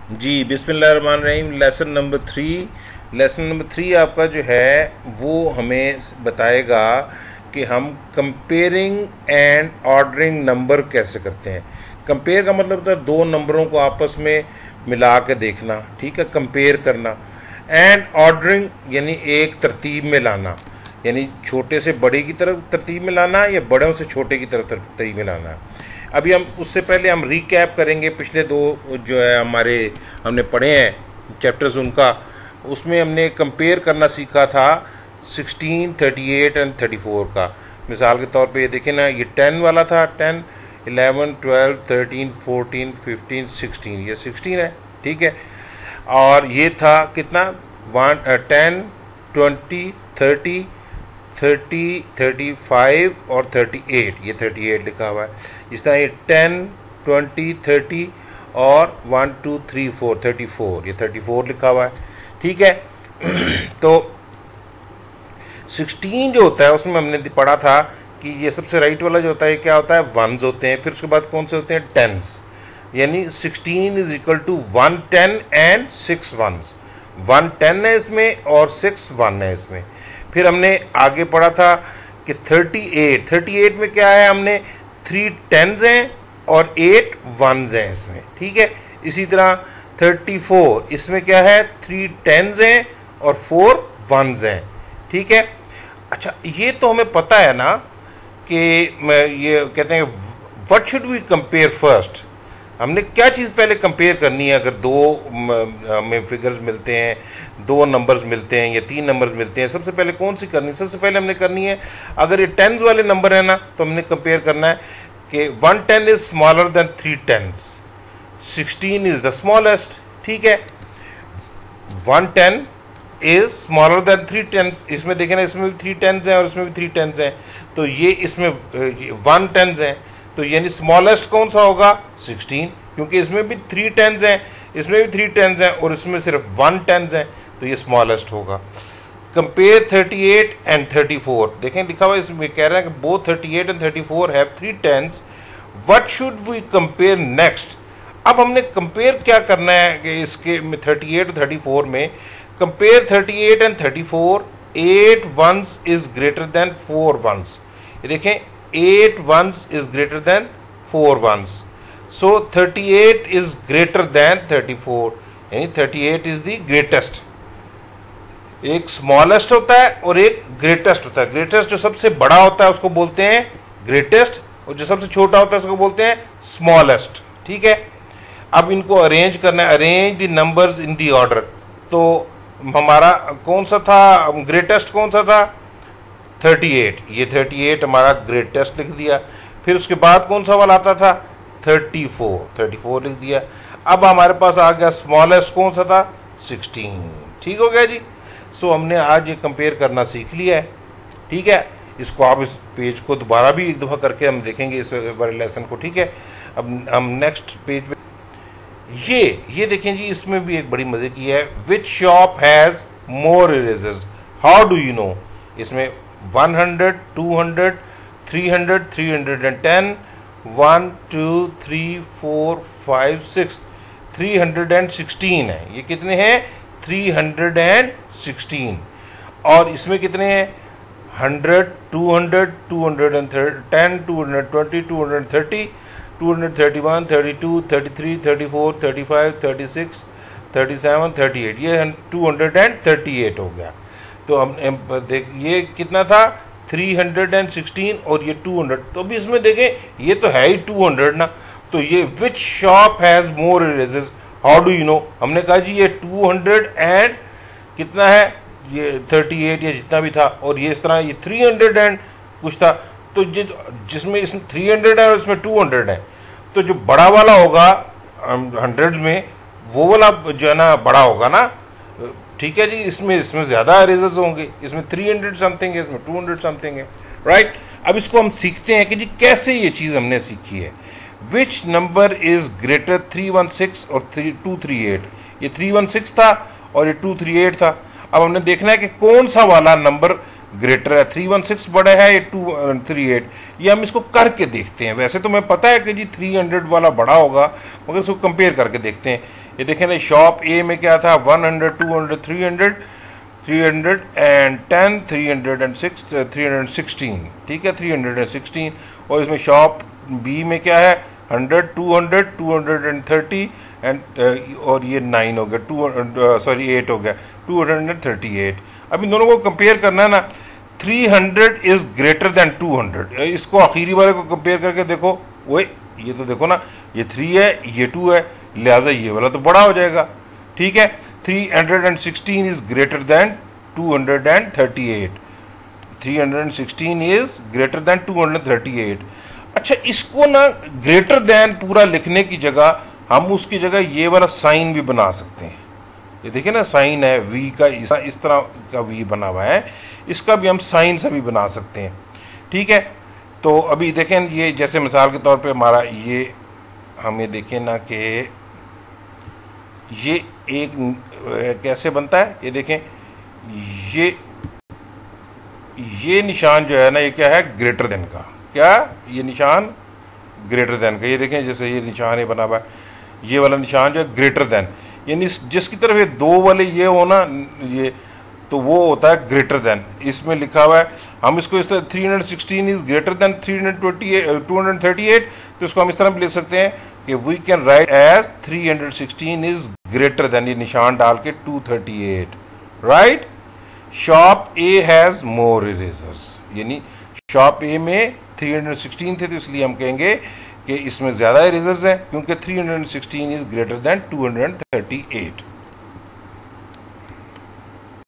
जी बिस्मिल्लाहिर्रहमानिर्रहीम। Lesson number three आपका जो है वो हमें बताएगा कि हम कंपेयरिंग एंड ऑर्डरिंग नंबर कैसे करते हैं। कंपेयर का मतलब होता है दो नंबरों को आपस में मिला के देखना, ठीक है, कंपेयर करना। एंड ऑर्डरिंग यानी एक तरतीब में लाना, यानी छोटे से बड़े की तरफ तरतीब में लाना या बड़ों से छोटे की तरफ तरतीब में लाना। अभी हम उससे पहले हम रिकैप करेंगे पिछले दो जो है हमने पढ़े हैं चैप्टर्स उनका। उसमें हमने कंपेयर करना सीखा था 16, 38 एंड 34 का। मिसाल के तौर पे ये देखें ना, ये 10 वाला था, 10, 11, 12, 13, 14, 15, 16, ये 16 है, ठीक है। और ये था कितना 10, 20, 30, 30, 35 और 38, ये 38 लिखा हुआ है। इस तरह ये 10, 20, 30 और 1, 2, 3, 4, 34, ये 34 लिखा हुआ है, ठीक है। तो 16 जो होता है उसमें हमने पढ़ा था कि ये सबसे राइट वाला जो होता है क्या होता है, वंस होते हैं। फिर उसके बाद कौन से होते हैं, टेंस, यानी 16 is equal to 1 10 and 6 ones. 1 10 है इसमें और 6 1 है इसमें। फिर हमने आगे पढ़ा था कि 38 में क्या है, हमने 3 10s हैं और 8 1s हैं इसमें, ठीक है। इसी तरह 34 इसमें क्या है, 3 10s हैं और 4 1s हैं, ठीक है। अच्छा, ये तो हमें पता है ना कि ये कहते हैं what should we compare first. हमने क्या चीज़ पहले कंपेयर करनी है। अगर दो में फिगर्स मिलते हैं, दो नंबर्स मिलते हैं या 3 नंबर्स मिलते हैं, सबसे पहले कौन सी करनी है? सबसे पहले हमने करनी है, अगर ये 10s वाले नंबर है ना तो हमने कंपेयर करना है कि 1 10 is smaller than 3 10s, 16 is the smallest, ठीक है। 1 10 इज स्मॉलर देन 3 10s। इसमें देखें ना, इसमें भी 3 10s हैं और इसमें भी 3 10s हैं, तो ये इसमें 1 10s हैं, तो यानी स्मॉलेस्ट कौन सा होगा, 16, क्योंकि इसमें भी 3 10s हैं, इसमें भी 3 10s हैं और इसमें सिर्फ 1 10s हैं, तो ये स्मॉलेस्ट होगा। कंपेयर 38 एंड 34, देखें लिखा हुआ इसमें कह रहा है कि both 38 and 34 have 3 10s, what should we compare next. अब हमने कंपेयर क्या करना है कि इसके 38 और 34 में compare 38 and 34, 8 1s is greater than 4 1s। ये देखें 8 1s is greater than 4 1s, so 38 is greater than 34, यानी 38 is the greatest। एक स्मॉलेस्ट होता है और एक ग्रेटेस्ट होता है। ग्रेटेस्ट जो सबसे बड़ा होता है उसको बोलते हैं ग्रेटेस्ट, और जो सबसे छोटा होता है उसको बोलते हैं स्मॉलेस्ट, ठीक है। अब इनको अरेंज करना है, arrange the numbers in the order. तो हमारा कौन सा था, ग्रेटेस्ट कौन सा था, 38, ये 38 हमारा ग्रेटेस्ट लिख दिया। फिर उसके बाद कौन सा वाला आता था, 34 लिख दिया। अब हमारे पास आ गया स्मॉलेस्ट कौन सा था, 16, ठीक हो गया जी। सो हमने आज ये कंपेयर करना सीख लिया है, ठीक है। इसको आप इस पेज को दोबारा भी एक दफ़ा करके हम देखेंगे इस वाले लेसन को, ठीक है। अब हम नेक्स्ट पेज पे ये देखें जी, इसमें भी एक बड़ी मजे की है, which shop has more erasers, how do you know. इसमें 100, 200, 300, 310, 1 2 3 4 5 6, 316 है। ये कितने हैं, 316। और इसमें कितने हैं, 100, 200, 210, 220, 230, 231, 32, 33, 34, 35, 36, 37, 38, ये 238 हो गया। तो हम देख, ये कितना था, 316 और ये 200, तो अभी इसमें देखें ये तो है ही 200 ना। तो ये which shop has more erasers, how do you know. हमने कहा जी ये 200 एंड कितना है, ये 38 या जितना भी था, और ये इस तरह ये 300 एंड कुछ था। तो जिसमें इसमें 300 है और इसमें 200 है, तो जो बड़ा वाला होगा 100 में, वो वाला जो है ना बड़ा होगा ना, ठीक है जी। इसमें ज़्यादा इरेजर्स होंगे, इसमें 300 समथिंग है, इसमें 200 समथिंग है, राइट। अब इसको हम सीखते हैं कि जी कैसे ये चीज़ हमने सीखी है। विच नंबर इज ग्रेटर 316 और 238, ये 316 था और ये 238 था। अब हमने देखना है कि कौन सा वाला नंबर ग्रेटर है, 316 बड़ा है या 238, ये हम इसको करके देखते हैं। वैसे तो हमें पता है कि जी 300 वाला बड़ा होगा, मगर इसको कंपेयर करके देखते हैं। ये देखें ना, शॉप ए में क्या था, 100, 200, 300, 310, 306, 316, ठीक है, 316। और इसमें शॉप बी में क्या है, 100, 200, 230 एंड और ये 9 हो गया, सॉरी 8 हो गया, 238। अब इन दोनों को कंपेयर करना है ना, 300 इज ग्रेटर देन 200। इसको आखिरी वाले को कंपेयर करके देखो, वो ये तो देखो ना, ये 3 है, ये 2 है, लिहाजा ये वाला तो बड़ा हो जाएगा, ठीक है। 316 is greater than 238, 316 is greater than 238। अच्छा, इसको ना ग्रेटर देन पूरा लिखने की जगह हम उसकी जगह ये वाला साइन भी बना सकते हैं। ये देखिए ना, साइन है वी का, इस तरह का वी बना हुआ है, इसका भी हम साइन से भी बना सकते हैं, ठीक है। तो अभी देखें, ये जैसे मिसाल के तौर पे हमारा ये हमें देखें ना कि ये एक कैसे बनता है, ये देखें, ये निशान जो है ना, ये क्या है, ग्रेटर देन का, क्या ये निशान ग्रेटर देन का। ये देखें, जैसे ये निशान है बना हुआ है, ये वाला निशान जो है ग्रेटर देन, यानी जिसकी तरफ ये दो वाले ये हो ना, ये तो वो होता है ग्रेटर देन। इसमें लिखा हुआ है, हम इसको इस तरह 316 इज ग्रेटर देन 238, तो इसको हम इस तरह भी लिख सकते हैं कि we can write as 316 is greater than, ये निशान डाल के 238, right. Shop A has more erasers, यानी शॉप ए में 316 थे, तो इसलिए हम कहेंगे कि इसमें ज्यादा इरेजर्स हैं, क्योंकि 316 इज ग्रेटर देन 238।